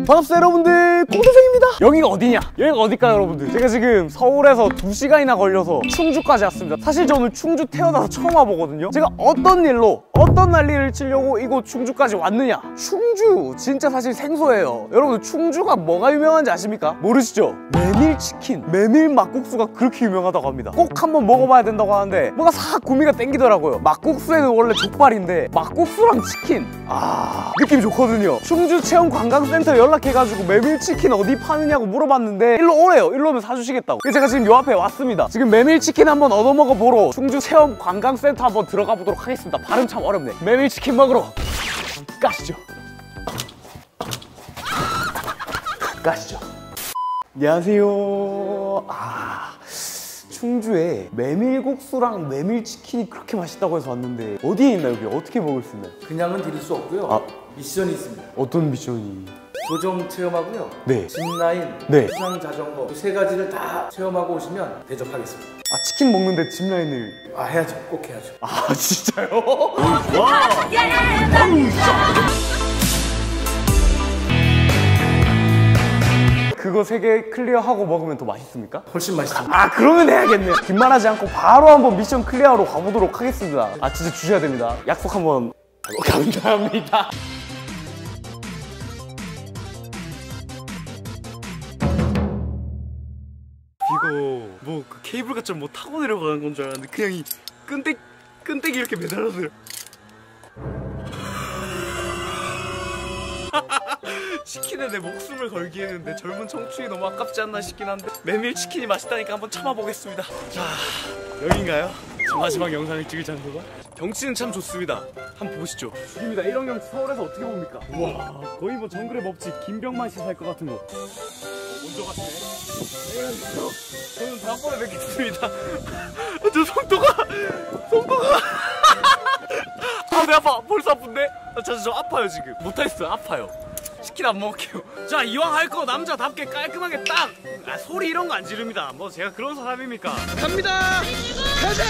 반갑습니다 여러분들, 꽁대생입니다. 여기가 어디냐? 여기가 어딜까요 여러분들? 제가 지금 서울에서 2시간이나 걸려서 충주까지 왔습니다. 사실 저는 충주 태어나서 처음 와보거든요. 제가 어떤 일로 어떤 난리를 치려고 이곳 충주까지 왔느냐? 충주 진짜 사실 생소해요. 여러분들 충주가 뭐가 유명한지 아십니까? 모르시죠? 메밀치킨, 메밀 막국수가 그렇게 유명하다고 합니다. 꼭 한번 먹어봐야 된다고 하는데 뭔가 싹 구미가 땡기더라고요. 막국수에는 원래 족발인데 막국수랑 치킨, 느낌 좋거든요. 충주 체험관광센터 연락해가지고 메밀치킨 어디 파느냐고 물어봤는데 일로 오래요. 일로 오면 사주시겠다고. 제가 지금 요 앞에 왔습니다. 지금 메밀치킨 한번 얻어먹어 보러 충주 체험관광센터 한번 들어가 보도록 하겠습니다. 발음 참 어렵네. 메밀치킨 먹으러 가시죠. 가시죠. 안녕하세요. 충주에 메밀국수랑 메밀치킨이 그렇게 맛있다고 해서 왔는데 어디에 있나요? 여기 어떻게 먹을 수 있나요? 그냥은 드릴 수 없고요. 미션이 있습니다. 어떤 미션이? 조정 체험하고요. 네. 짚라인, 네. 수상 자전거 세 가지를 다 체험하고 오시면 대접하겠습니다. 치킨 먹는데 짚라인을 해야죠. 꼭 해야죠. 진짜요? 와! 그거 3개 클리어하고 먹으면 더 맛있습니까? 훨씬 맛있습니다. 그러면 해야겠네요. 긴말하지 않고 바로 한번 미션 클리어하러 가보도록 하겠습니다. 진짜 주셔야 됩니다. 약속 한번. 감사합니다. 이거 뭐 그 케이블 같이 뭐 타고 내려가는 건 줄 알았는데 그냥 이 끈대기 이렇게 매달아서요. 치킨에 내 목숨을 걸기 했는데 젊은 청춘이 너무 아깝지 않나 싶긴 한데 메밀치킨이 맛있다니까 한번 참아보겠습니다. 자, 여긴가요? 지금 마지막 영상을 찍을 장소가? 경치는 참 좋습니다. 한번 보시죠. 죽입니다. 이런 경치 서울에서 어떻게 봅니까? 우와, 거의 뭐 정글의 법칙 김병만 씨 살 것 같은 거. 먼저 갔네. 저는 다음번에 뵙겠습니다. 저 속도가 배 아파. 벌써 아픈데? 저 아파요 지금. 못하겠어요. 아파요. 치킨 안 먹을게요. 자, 이왕 할 거 남자답게 깔끔하게 딱! 소리 이런 거 안 지릅니다. 뭐 제가 그런 사람입니까? 갑니다! 가자!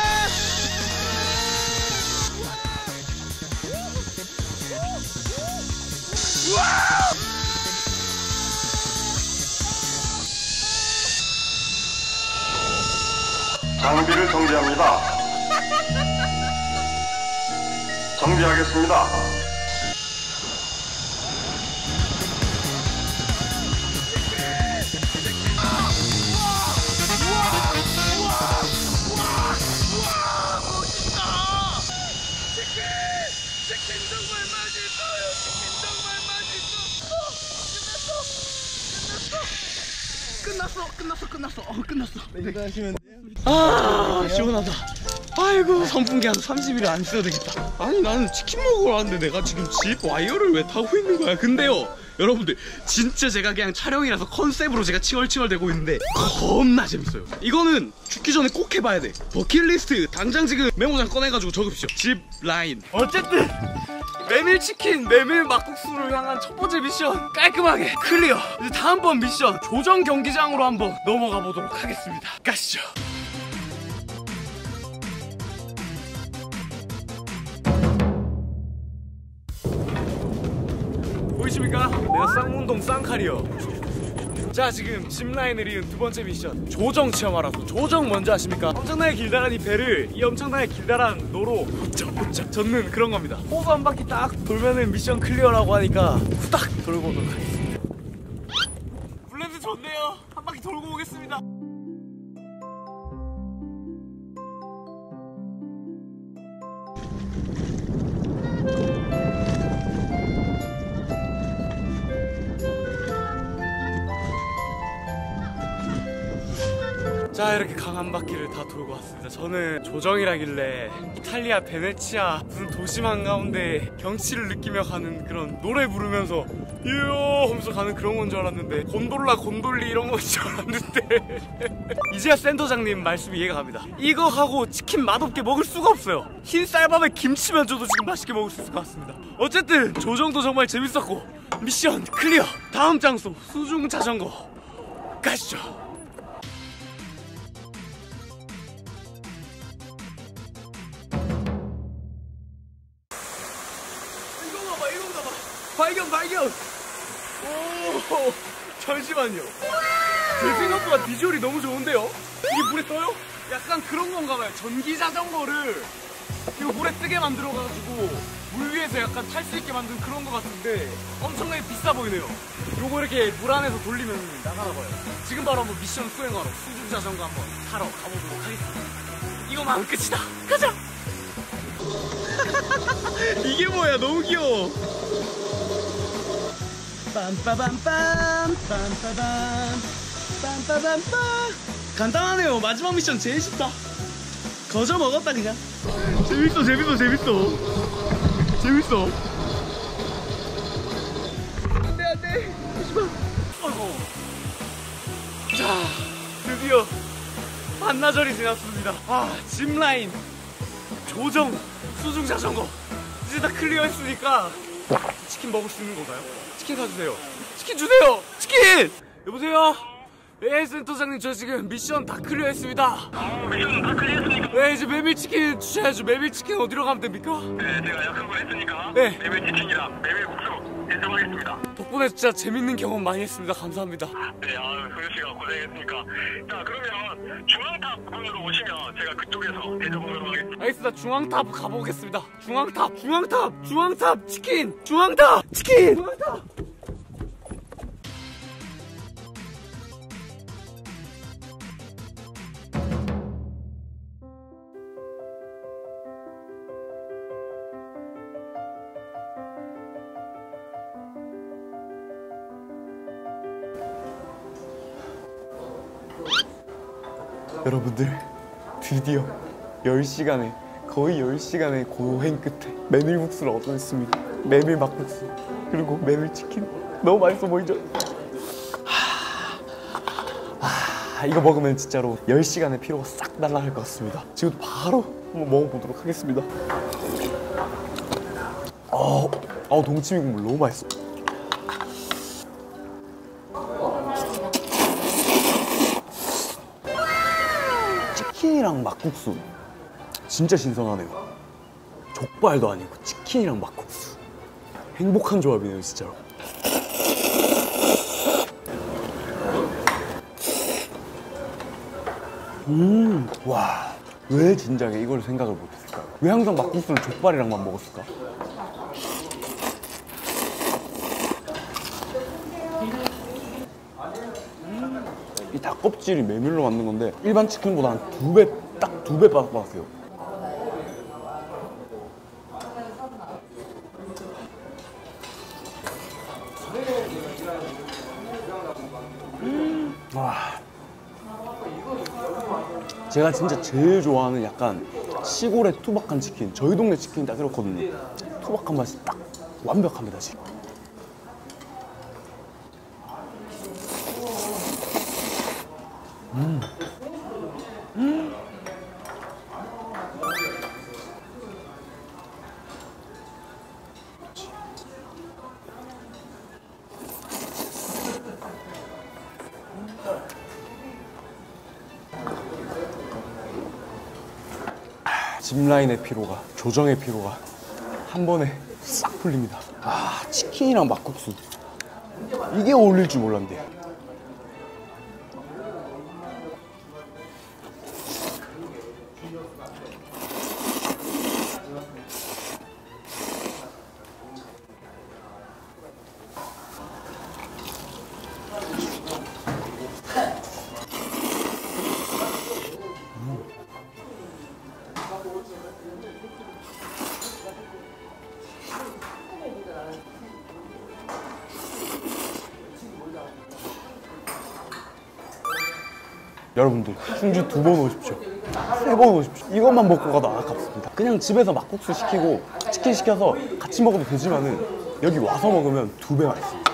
장비를 정지합니다. 정지하겠습니다. 치킨 정말 맛있어요. 치킨 정말 맛있어. 끝났어. 이거 하시면 돼요? 시원하다. 아이고, 선풍기 한 30일 안 써도 되겠다. 아니, 나는 치킨 먹으러 왔는데 내가 지금 집 와이어를 왜 타고 있는 거야? 근데요, 여러분들, 진짜 제가 그냥 촬영이라서 컨셉으로 제가 칭얼칭얼대고 있는데 겁나 재밌어요. 이거는 죽기 전에 꼭 해봐야 돼. 버킷리스트 당장 지금 메모장 꺼내가지고 적읍시오. 집 라인. 어쨌든 메밀치킨, 메밀 막국수를 향한 첫 번째 미션 깔끔하게 클리어. 이제 다음번 미션 조정 경기장으로 한번 넘어가 보도록 하겠습니다. 가시죠. 보이십니까? 내가 쌍문동 쌍칼이요. 자, 지금 짚라인을 이은 두 번째 미션 조정 체험하라고. 조정 뭔지 아십니까? 엄청나게 길다란 이 배를 이 엄청나게 길다란 노로 부쩍부쩍 젓는 그런 겁니다. 호수 한 바퀴 딱 돌면은 미션 클리어라고 하니까 후딱 돌고 오도록 하겠습니다. 블렌드 좋네요. 한 바퀴 돌고 오겠습니다. 자, 이렇게 강 한 바퀴를 다 돌고 왔습니다. 저는 조정이라길래 이탈리아 베네치아 무슨 도심 한가운데 경치를 느끼며 가는 그런 노래 부르면서 이요 하면서 가는 그런 건 줄 알았는데 곤돌라 곤돌리 이런 건 줄 알았는데 이제야 센터장님 말씀이 이해가 갑니다. 이거 하고 치킨 맛없게 먹을 수가 없어요. 흰 쌀밥에 김치만 줘도 지금 맛있게 먹을 수 있을 것 같습니다. 어쨌든 조정도 정말 재밌었고 미션 클리어. 다음 장소 수중 자전거 가시죠. 발견! 오, 잠시만요. 제 생각보다 비주얼이 너무 좋은데요? 이게 물에 떠요? 약간 그런 건가 봐요. 전기 자전거를 이거 물에 뜨게 만들어가지고 물 위에서 약간 탈 수 있게 만든 그런 거 같은데 엄청나게 비싸 보이네요. 요거 이렇게 물 안에서 돌리면 나가나 봐요. 지금 바로 한번 미션 수행하러 수중 자전거 한번 타러 가보도록 하겠습니다. 이거만 끝이다. 가자. 이게 뭐야? 너무 귀여워. 빰빠밤빰 빰빠밤 빰빠밤빰. 간단하네요. 마지막 미션 제일 쉽다. 거저 먹었다 그냥. 재밌어. 안돼. 아이고. 자, 드디어 반나절이 지났습니다. 아, 짚라인, 조정, 수중 자전거 이제 다 클리어했으니까 치킨 먹을 수 있는 건가요? 치킨 사주세요. 치킨 주세요. 치킨. 여보세요. 네, 센터장님, 저 지금 미션 다 클리어했습니다. 미션 다 클리어했습니까? 네, 이제 메밀치킨 주셔야죠. 메밀치킨 어디로 가면 됩니까? 네, 제가 약속을 했으니까 네. 메밀치킨이랑 메밀국수 대접하겠습니다. 덕분에 진짜 재밌는 경험 많이 했습니다. 감사합니다. 네, 소유씨가 고생했으니까. 자, 그러면 중앙탑 분으로 오시면 제가 그쪽에서 대접하도록 하겠습니다. 알겠습니다. 중앙탑 가보겠습니다. 중앙탑 치킨. 중앙탑 치킨. 여러분들, 드디어 10시간의 거의 10시간의 고행 끝에 메밀국수를 얻어냈습니다. 메밀 막국수 그리고 메밀치킨 너무 맛있어 보이죠? 이거 먹으면 진짜로 10시간의 피로가 싹 날아갈 것 같습니다. 지금 바로 한번 먹어보도록 하겠습니다. 동치미 국물 너무 맛있어. 치킨이랑 막국수 진짜 신선하네요. 족발도 아니고 치킨이랑 막국수 행복한 조합이네요 진짜로. 와, 왜 진작에 이걸 생각을 못했을까요? 왜 항상 막국수를 족발이랑만 먹었을까? 이 닭껍질이 메밀로 만든 건데 일반 치킨보다 한 2배, 딱 2배 바삭바삭해요. 와, 제가 진짜 제일 좋아하는 약간 시골의 투박한 치킨, 저희 동네 치킨이 딱 이렇거든요. 투박한 맛이 딱 완벽합니다 지금. 짚라인의 피로가, 조정의 피로가 한 번에 싹 풀립니다. 치킨이랑 막국수 이게 어울릴 줄 몰랐는데. 여러분들 충주 2번 오십시오. 3번 오십시오. 이것만 먹고 가도 아깝습니다. 그냥 집에서 막국수 시키고 치킨 시켜서 같이 먹어도 되지만은 여기 와서 먹으면 2배 맛있습니다.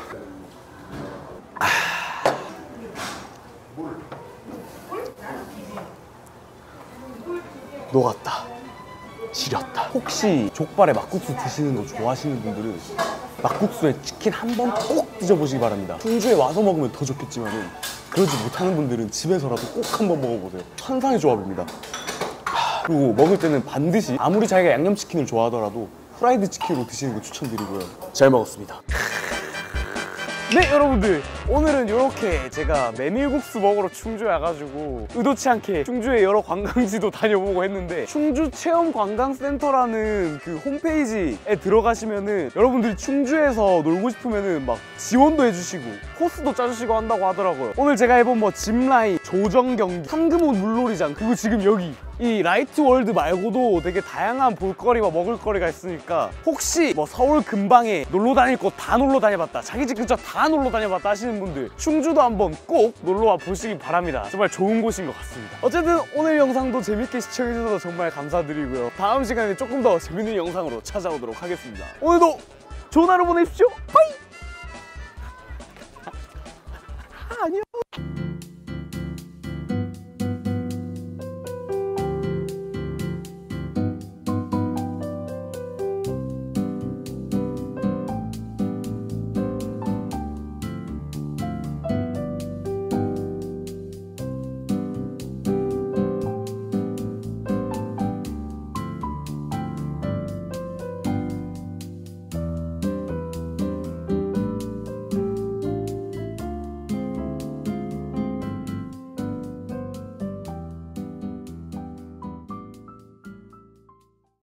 녹았다. 지렸다. 혹시 족발에 막국수 드시는 거 좋아하시는 분들은 막국수에 치킨 한 번 꼭 드셔보시기 바랍니다. 충주에 와서 먹으면 더 좋겠지만은 그러지 못하는 분들은 집에서라도 꼭 한번 먹어보세요. 천상의 조합입니다. 그리고 먹을 때는 반드시 아무리 자기가 양념치킨을 좋아하더라도 프라이드 치킨으로 드시는 거 추천드리고요. 잘 먹었습니다. 네, 여러분들 오늘은 이렇게 제가 메밀국수 먹으러 충주에 와가지고 의도치 않게 충주의 여러 관광지도 다녀보고 했는데, 충주 체험관광센터라는 그 홈페이지에 들어가시면은 여러분들이 충주에서 놀고 싶으면은 막 지원도 해주시고 코스도 짜주시고 한다고 하더라고요. 오늘 제가 해본 뭐 짚라인, 조정경기, 황금옷 물놀이장, 그리고 지금 여기 이 라이트 월드 말고도 되게 다양한 볼거리와 먹을거리가 있으니까 혹시 뭐 서울 근방에 놀러 다닐 곳 다 놀러 다녀봤다, 자기 집 근처 다 놀러 다녀봤다 하시는 분들 충주도 한번 꼭 놀러와 보시기 바랍니다. 정말 좋은 곳인 것 같습니다. 어쨌든 오늘 영상도 재밌게 시청해주셔서 정말 감사드리고요. 다음 시간에 조금 더 재밌는 영상으로 찾아오도록 하겠습니다. 오늘도 좋은 하루 보내십시오. 빠이!